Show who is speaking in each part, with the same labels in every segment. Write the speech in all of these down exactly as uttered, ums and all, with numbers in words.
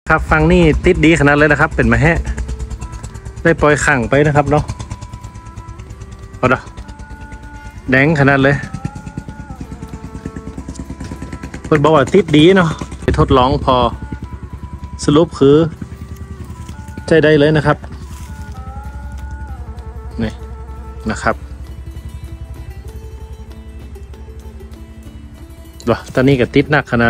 Speaker 1: ครับฟังนี่ติดดีขนาดเลยนะครับเป็นมาแฮะได้ปล่อยขังไปนะครับเนาะเอาละแดงขนาดเลยเพิ่นบอกว่าติดดีเนาะไปทดลองพอสรุปคือใจได้เลยนะครับนี่นะครับว้าตอนนี้ก็ติดหนักขนาด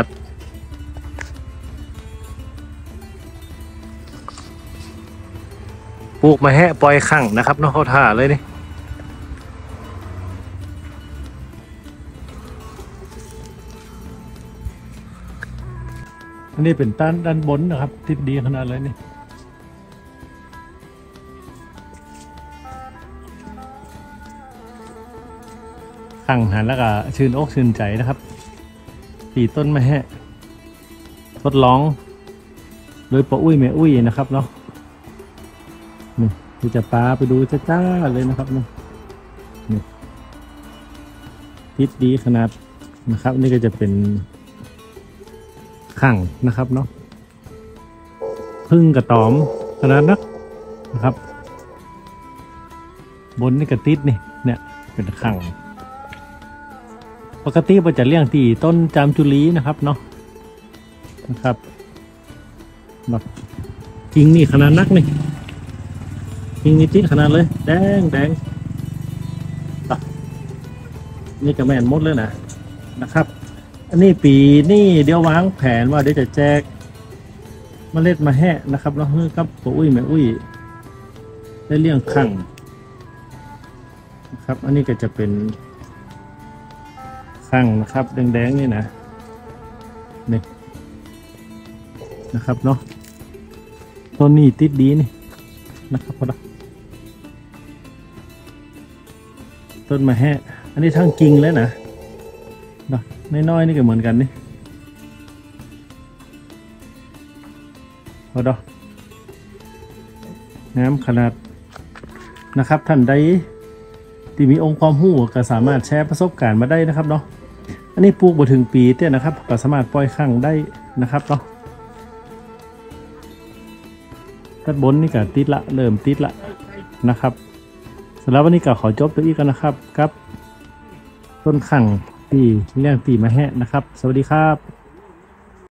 Speaker 1: ปลูกมาแฮะปล่อยขังนะครับเนาะเขาท่าเลยนี่อันนี้เป็นด้านด้านบนนะครับติดดีขนาดเลยนี่ขังหันแล้วก็ชื่นอกชื่นใจนะครับตีต้นมาแฮะทดลองโดยปะอุ้ยแม่อุ้ยนะครับเนาะนี่ที่จะปาไปดูจ้าๆเลยนะครับนี่นี่ติดดีขนาดนะครับนี่ก็จะเป็นขังนะครับเนาะพึ่งกระตอมขนาดนักนะครับบนนี่กระติดนี่เนี่ยเป็นขังปกติเราจะเลี้ยงที่ต้นจามจุลีนะครับเนาะนะครับแบบกิ่งนี่ขนาดนักนี่กิ่งนี่ติดขนาดเลยแดงแดงนี่ก็แม่นหมดเลยนะนะครับอันนี้ปีนี่เดี๋ยววางแผนว่าเดี๋ยวจะแจกเมล็ดมาแห่นะครับแล้วให้กับปู่อุ้ยแม่อุ้ยได้เลี้ยงขังนะครับอันนี้ก็จะเป็นขังนะครับแดงๆนี่นะนี่นะครับเนาะต้นนี้ติดดีนี่นะครับพอละต้นมาแห่อันนี้ทั้งกิ่งเลยนะน้อยๆนี่ก็เหมือนกันนี่พอดอกน้ำขนาดนะครับท่านใดที่มีองค์ความรู้ก็สามารถแชร์ประสบการณ์มาได้นะครับเนาะอันนี้ปลูกบ่ถึงปีเต้นะครับก็สามารถปล่อยขังได้นะครับเนาะด้านบนนี่ก็ติดละเริ่มติดละนะครับสำหรับวันนี้ก็ขอจบตัวอีกกันนะครับครับต้นขังที่เลี้ยงตีมาแฮะนะครับสวัสดีครับ